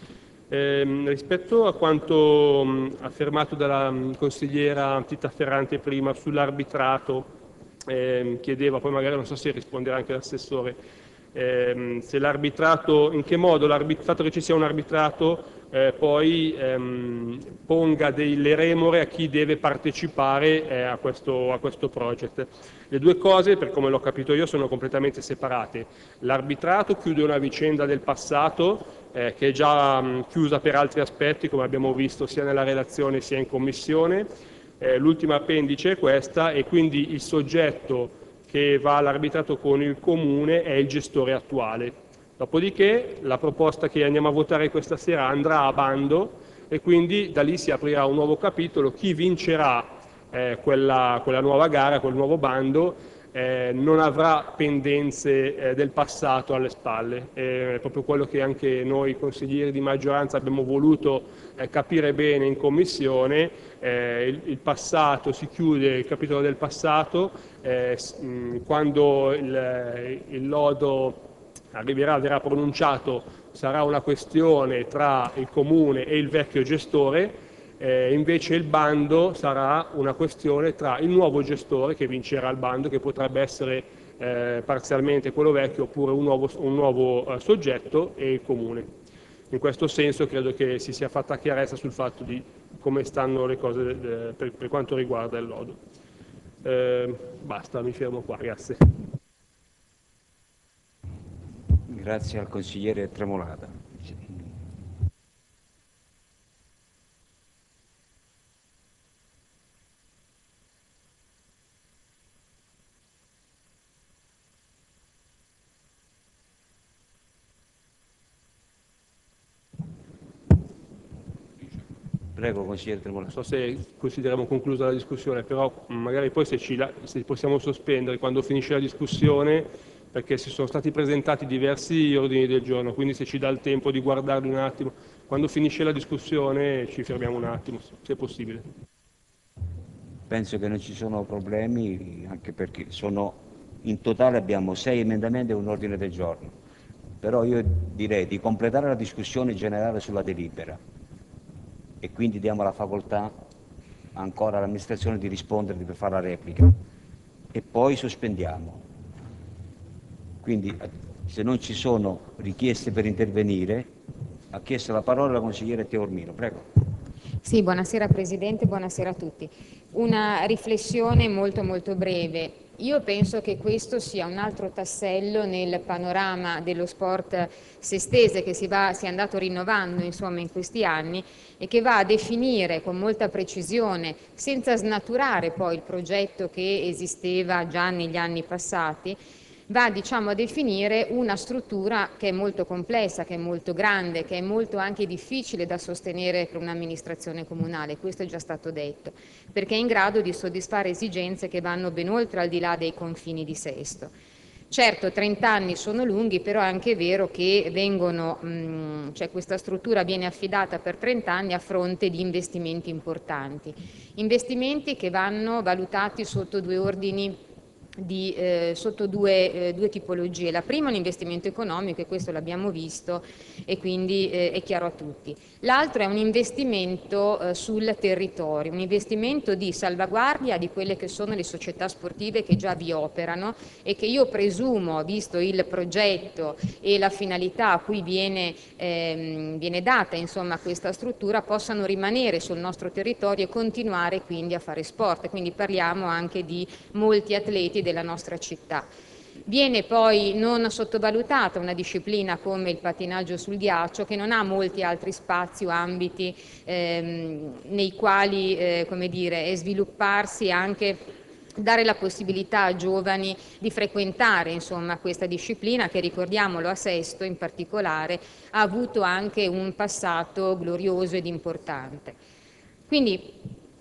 C: Eh, rispetto a quanto mh, affermato dalla mh, consigliera Titta Ferrante prima sull'arbitrato, eh, chiedeva, poi magari non so se risponderà anche l'assessore, eh, se l'arbitrato, in che modo il fatto che ci sia un arbitrato eh, poi ehm, ponga delle remore a chi deve partecipare eh, a questo, a questo project. Le due cose, per come l'ho capito io, sono completamente separate. L'arbitrato chiude una vicenda del passato eh, che è già mh, chiusa per altri aspetti, come abbiamo visto sia nella relazione sia in commissione. Eh, l'ultima appendice è questa, e quindi il soggetto che va all'arbitrato con il Comune è il gestore attuale. Dopodiché la proposta che andiamo a votare questa sera andrà a bando e quindi da lì si aprirà un nuovo capitolo. Chi vincerà eh, quella, quella nuova gara, quel nuovo bando, eh, non avrà pendenze eh, del passato alle spalle. È proprio quello che anche noi consiglieri di maggioranza abbiamo voluto eh, capire bene in commissione. Eh, il, il passato, si chiude il capitolo del passato eh, quando il, il lodo arriverà, verrà pronunciato, sarà una questione tra il Comune e il vecchio gestore, eh, invece il bando sarà una questione tra il nuovo gestore che vincerà il bando, che potrebbe essere eh, parzialmente quello vecchio oppure un nuovo, un nuovo eh, soggetto, e il Comune. In questo senso credo che si sia fatta chiarezza sul fatto di come stanno le cose eh, per, per quanto riguarda il lodo. Eh, basta, mi fermo qua, grazie.
A: Grazie al consigliere Tremolata. Prego, consigliere Tremolata.
C: Non so se consideriamo conclusa la discussione, però magari poi se, ci la, se possiamo sospendere quando finisce la discussione, perché si sono stati presentati diversi ordini del giorno, quindi se ci dà il tempo di guardarli un attimo, quando finisce la discussione ci fermiamo un attimo, se è possibile.
A: Penso che non ci sono problemi, anche perché sono, in totale abbiamo sei emendamenti e un ordine del giorno, però io direi di completare la discussione generale sulla delibera e quindi diamo la facoltà ancora all'amministrazione di rispondere, di fare la replica, e poi sospendiamo. Quindi se non ci sono richieste per intervenire, ha chiesto la parola la consigliere Teormino. Prego.
M: Sì, buonasera Presidente, buonasera a tutti. Una riflessione molto molto breve. Io penso che questo sia un altro tassello nel panorama dello sport sestese che si, va, si è andato rinnovando insomma, in questi anni, e che va a definire con molta precisione, senza snaturare poi il progetto che esisteva già negli anni passati, va diciamo, a definire una struttura che è molto complessa, che è molto grande, che è molto anche difficile da sostenere per un'amministrazione comunale, questo è già stato detto, perché è in grado di soddisfare esigenze che vanno ben oltre al di là dei confini di Sesto. Certo, trenta anni sono lunghi, però è anche vero che vengono, mh, cioè questa struttura viene affidata per trenta anni a fronte di investimenti importanti, investimenti che vanno valutati sotto due ordini Di, eh, sotto due, eh, due tipologie. La prima è un investimento economico, e questo l'abbiamo visto e quindi eh, è chiaro a tutti. L'altro è un investimento eh, sul territorio, un investimento di salvaguardia di quelle che sono le società sportive che già vi operano e che io presumo, visto il progetto e la finalità a cui viene, ehm, viene data insomma, questa struttura, possano rimanere sul nostro territorio e continuare quindi a fare sport. Quindi parliamo anche di molti atleti della nostra città. Viene poi non sottovalutata una disciplina come il pattinaggio sul ghiaccio, che non ha molti altri spazi o ambiti ehm, nei quali eh, come dire, svilupparsi e anche dare la possibilità a giovani di frequentare insomma, questa disciplina che, ricordiamolo, a Sesto in particolare ha avuto anche un passato glorioso ed importante. Quindi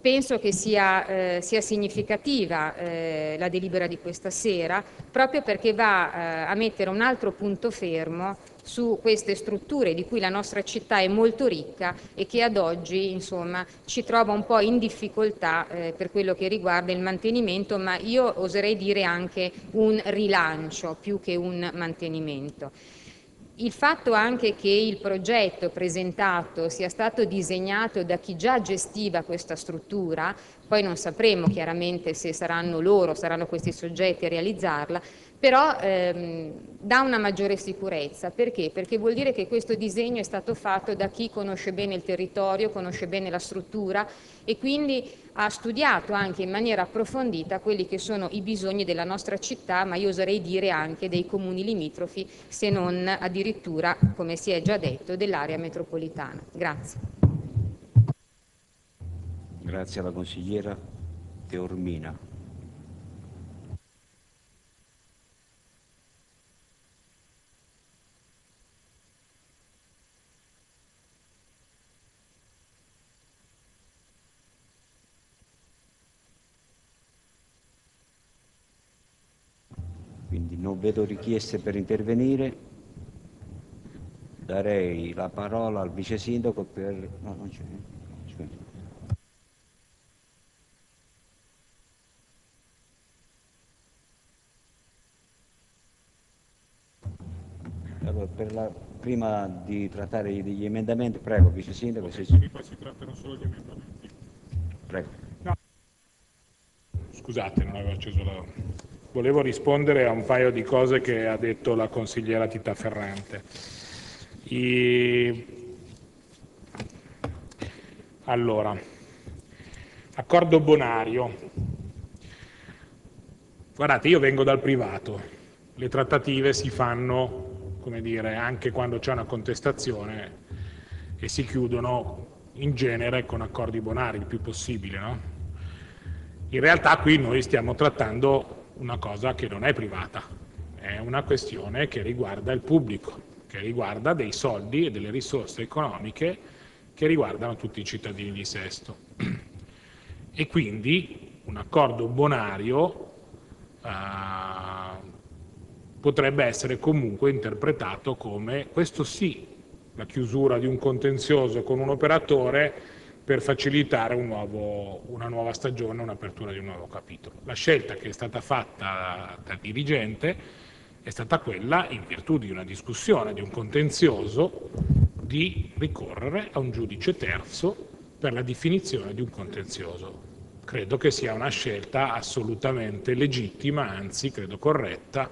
M: Penso che sia, eh, sia significativa eh, la delibera di questa sera, proprio perché va eh, a mettere un altro punto fermo su queste strutture di cui la nostra città è molto ricca e che ad oggi, insomma, ci trova un po' in difficoltà eh, per quello che riguarda il mantenimento, ma io oserei dire anche un rilancio più che un mantenimento. Il fatto anche che il progetto presentato sia stato disegnato da chi già gestiva questa struttura, poi non sapremo chiaramente se saranno loro, saranno questi soggetti a realizzarla, però ehm, dà una maggiore sicurezza. Perché? Perché vuol dire che questo disegno è stato fatto da chi conosce bene il territorio, conosce bene la struttura e quindi ha studiato anche in maniera approfondita quelli che sono i bisogni della nostra città, ma io oserei dire anche dei comuni limitrofi, se non addirittura, come si è già detto, dell'area metropolitana. Grazie.
A: Grazie alla consigliera Teormina. Quindi non vedo richieste per intervenire. Darei la parola al vice sindaco per... No, non c'è. Allora, per la, prima di trattare degli emendamenti, prego, vice sindaco. Se...
K: Sì, poi si trattano solo gli emendamenti.
A: Prego.
K: No. Scusate, non avevo acceso la... Volevo rispondere a un paio di cose che ha detto la consigliera Tita Ferrante. I... Allora, accordo bonario. Guardate, io vengo dal privato. Le trattative si fanno, come dire, anche quando c'è una contestazione e si chiudono in genere con accordi bonari il più possibile, no? In realtà qui noi stiamo trattando una cosa che non è privata, è una questione che riguarda il pubblico, che riguarda dei soldi e delle risorse economiche che riguardano tutti i cittadini di Sesto. E quindi un accordo bonario eh, potrebbe essere comunque interpretato come, questo sì, la chiusura di un contenzioso con un operatore per facilitare un nuovo, una nuova stagione, un'apertura di un nuovo capitolo. La scelta che è stata fatta dal dirigente è stata quella, in virtù di una discussione, di un contenzioso, di ricorrere a un giudice terzo per la definizione di un contenzioso. Credo che sia una scelta assolutamente legittima, anzi credo corretta,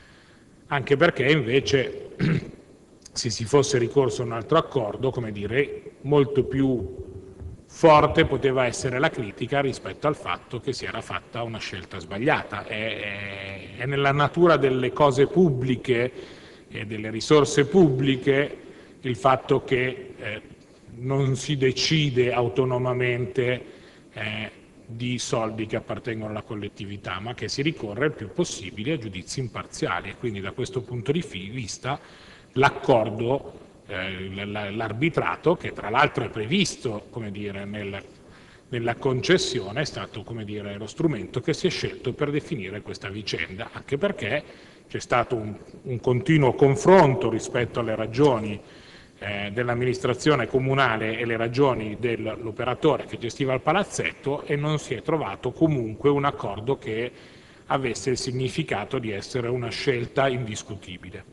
K: anche perché invece se si fosse ricorso a un altro accordo, come dire, molto più forte poteva essere la critica rispetto al fatto che si era fatta una scelta sbagliata. È, è nella natura delle cose pubbliche e delle risorse pubbliche il fatto che eh, non si decide autonomamente eh, di soldi che appartengono alla collettività, ma che si ricorre il più possibile a giudizi imparziali. E quindi da questo punto di vista l'accordo, Eh, l'arbitrato, che tra l'altro è previsto, come dire, nel, nella concessione, è stato, come dire, lo strumento che si è scelto per definire questa vicenda, anche perché c'è stato un, un continuo confronto rispetto alle ragioni eh, dell'amministrazione comunale e le ragioni dell'operatore che gestiva il palazzetto e non si è trovato comunque un accordo che avesse il significato di essere una scelta indiscutibile.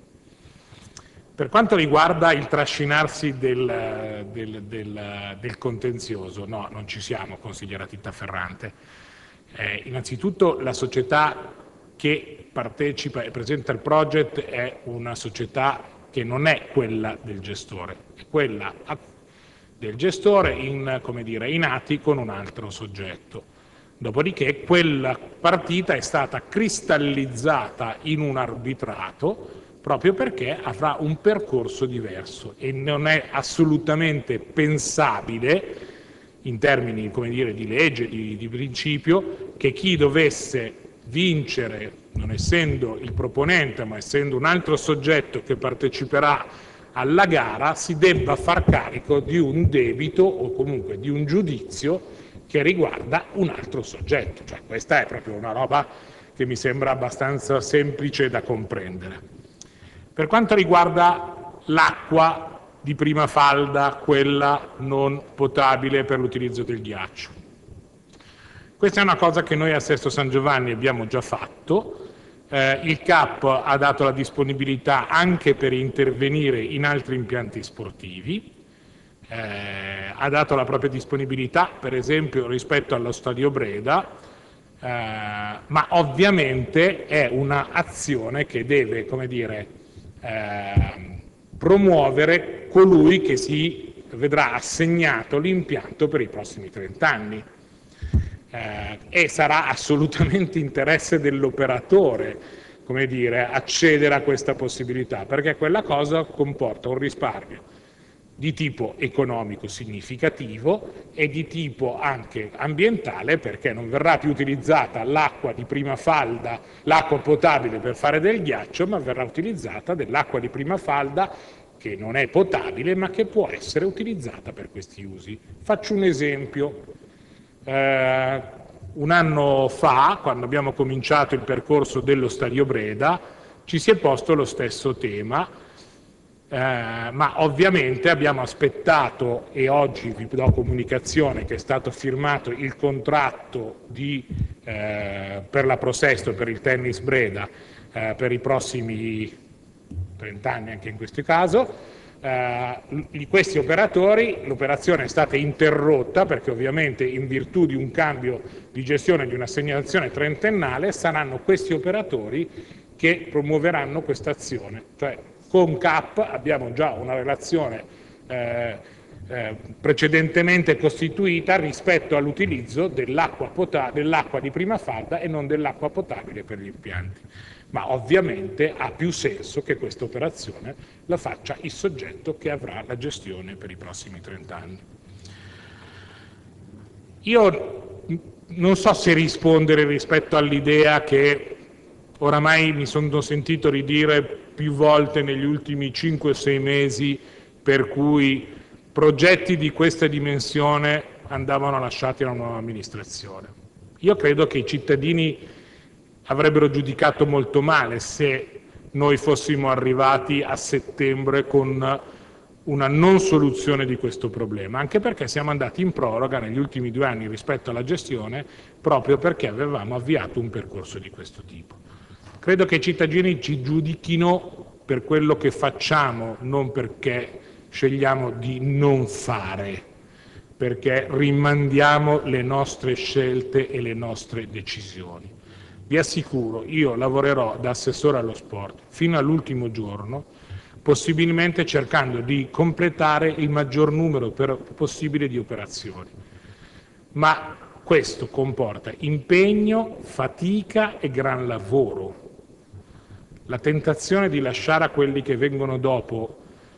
K: Per quanto riguarda il trascinarsi del, del, del, del contenzioso, no, non ci siamo, consigliera Tita Ferrante. Eh, innanzitutto la società che partecipa e presenta il progetto è una società che non è quella del gestore, è quella del gestore in, come dire, in atti con un altro soggetto. Dopodiché quella partita è stata cristallizzata in un arbitrato proprio perché avrà un percorso diverso e non è assolutamente pensabile, in termini, come dire, di legge, di, di principio, che chi dovesse vincere, non essendo il proponente ma essendo un altro soggetto che parteciperà alla gara, si debba far carico di un debito o comunque di un giudizio che riguarda un altro soggetto. Cioè, questa è proprio una roba che mi sembra abbastanza semplice da comprendere. Per quanto riguarda l'acqua di prima falda, quella non potabile per l'utilizzo del ghiaccio, questa è una cosa che noi a Sesto San Giovanni abbiamo già fatto. Eh, il C A P ha dato la disponibilità anche per intervenire in altri impianti sportivi, eh, ha dato la propria disponibilità per esempio rispetto allo Stadio Breda, eh, ma ovviamente è un'azione che deve, come dire, eh, promuovere colui che si vedrà assegnato l'impianto per i prossimi trent'anni. Eh, e sarà assolutamente interesse dell'operatore, come dire, accedere a questa possibilità, perché quella cosa comporta un risparmio di tipo economico significativo e di tipo anche ambientale, perché non verrà più utilizzata l'acqua di prima falda, l'acqua potabile per fare del ghiaccio, ma verrà utilizzata dell'acqua di prima falda che non è potabile ma che può essere utilizzata per questi usi. Faccio un esempio. Eh, un anno fa, quando abbiamo cominciato il percorso dello Stadio Breda, ci si è posto lo stesso tema, eh, ma ovviamente abbiamo aspettato, e oggi vi do comunicazione che è stato firmato il contratto di, eh, per la Prosesto, per il Tennis Breda, eh, per i prossimi trent'anni anche in questo caso. Uh, di questi operatori l'operazione è stata interrotta perché ovviamente in virtù di un cambio di gestione di un'assegnazione trentennale saranno questi operatori che promuoveranno questa azione. Cioè, con C A P abbiamo già una relazione eh, eh, precedentemente costituita rispetto all'utilizzo dell'acqua dell'acqua di prima falda e non dell'acqua potabile per gli impianti. Ma ovviamente ha più senso che questa operazione la faccia il soggetto che avrà la gestione per i prossimi trent'anni. Io non so se rispondere rispetto all'idea che oramai mi sono sentito ridire più volte negli ultimi cinque o sei mesi, per cui progetti di questa dimensione andavano lasciati a una nuova amministrazione. Io credo che i cittadini avrebbero giudicato molto male se noi fossimo arrivati a settembre con una non soluzione di questo problema, anche perché siamo andati in proroga negli ultimi due anni rispetto alla gestione proprio perché avevamo avviato un percorso di questo tipo. Credo che i cittadini ci giudichino per quello che facciamo, non perché scegliamo di non fare, perché rimandiamo le nostre scelte e le nostre decisioni. Vi assicuro, io lavorerò da assessore allo sport fino all'ultimo giorno, possibilmente cercando di completare il maggior numero possibile di operazioni. Ma questo comporta impegno, fatica e gran lavoro. La tentazione di lasciare a quelli che vengono dopo,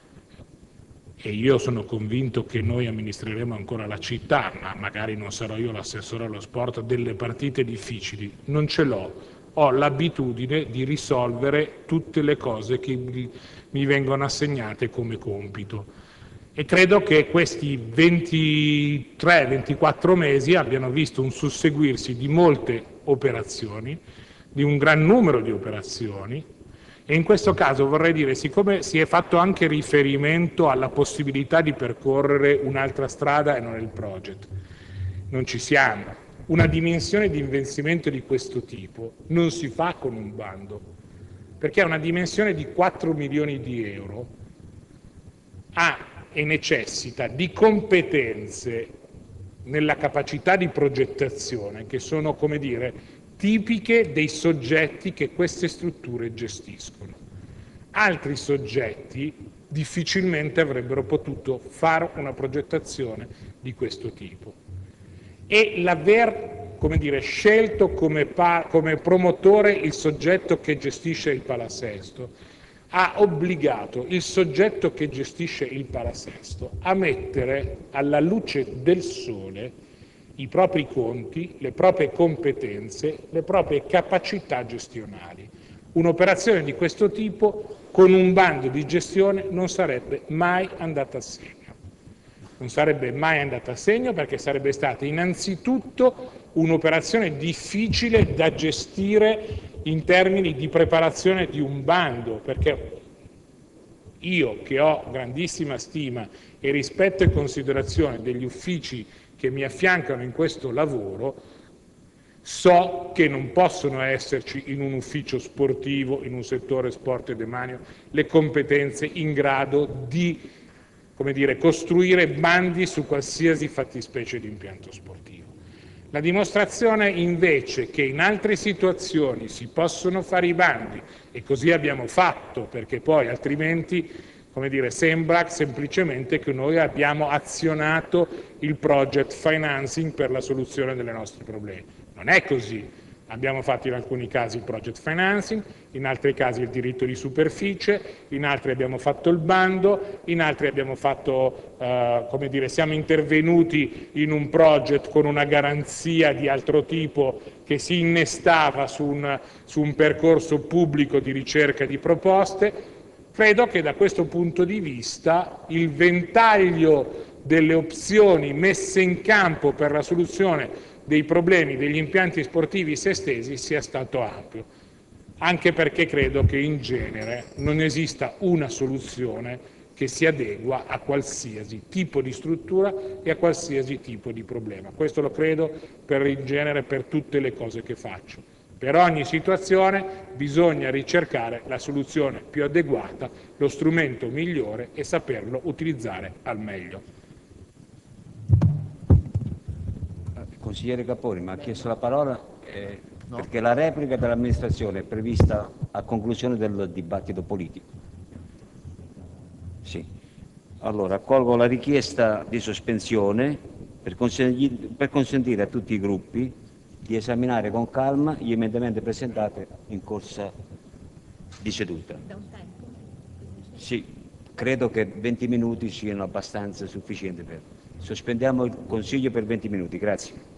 K: e io sono convinto che noi amministreremo ancora la città, ma magari non sarò io l'assessore allo sport, delle partite difficili, non ce l'ho. Ho l'abitudine di risolvere tutte le cose che mi vengono assegnate come compito. E credo che questi ventitré ventiquattro mesi abbiano visto un susseguirsi di molte operazioni, di un gran numero di operazioni, e in questo caso vorrei dire, siccome si è fatto anche riferimento alla possibilità di percorrere un'altra strada e non il project, non ci siamo. Una dimensione di investimento di questo tipo non si fa con un bando, perché è una dimensione di quattro milioni di euro, ha e necessita di competenze nella capacità di progettazione che sono, come dire, tipiche dei soggetti che queste strutture gestiscono. Altri soggetti difficilmente avrebbero potuto fare una progettazione di questo tipo. E l'aver, come dire, scelto come, pa- come promotore il soggetto che gestisce il Palasesto ha obbligato il soggetto che gestisce il Palasesto a mettere alla luce del sole i propri conti, le proprie competenze, le proprie capacità gestionali. Un'operazione di questo tipo con un bando di gestione non sarebbe mai andata a segno. non sarebbe mai andata a segno perché sarebbe stata innanzitutto un'operazione difficile da gestire in termini di preparazione di un bando, perché io che ho grandissima stima e rispetto e considerazione degli uffici che mi affiancano in questo lavoro, so che non possono esserci in un ufficio sportivo, in un settore sport e demanio, le competenze in grado di, come dire, costruire bandi su qualsiasi fattispecie di impianto sportivo. La dimostrazione invece che in altre situazioni si possono fare i bandi, e così abbiamo fatto, perché poi altrimenti, come dire, sembra semplicemente che noi abbiamo azionato il project financing per la soluzione dei nostri problemi. Non è così. Abbiamo fatto in alcuni casi il project financing, in altri casi il diritto di superficie, in altri abbiamo fatto il bando, in altri abbiamo fatto, eh, come dire, siamo intervenuti in un project con una garanzia di altro tipo che si innestava su un, su un percorso pubblico di ricerca di proposte. Credo che da questo punto di vista il ventaglio delle opzioni messe in campo per la soluzione dei problemi degli impianti sportivi se stessi sia stato ampio, anche perché credo che in genere non esista una soluzione che si adegua a qualsiasi tipo di struttura e a qualsiasi tipo di problema. Questo lo credo per in genere per tutte le cose che faccio. Per ogni situazione bisogna ricercare la soluzione più adeguata, lo strumento migliore e saperlo utilizzare al meglio.
A: Il consigliere Caponi mi ha chiesto la parola eh, no. perché la replica dell'amministrazione è prevista a conclusione del dibattito politico. Sì. Allora, accolgo la richiesta di sospensione per consentire, per consentire a tutti i gruppi di esaminare con calma gli emendamenti presentati in corsa di seduta. Sì, credo che venti minuti siano abbastanza sufficienti per... Sospendiamo il Consiglio per venti minuti, grazie.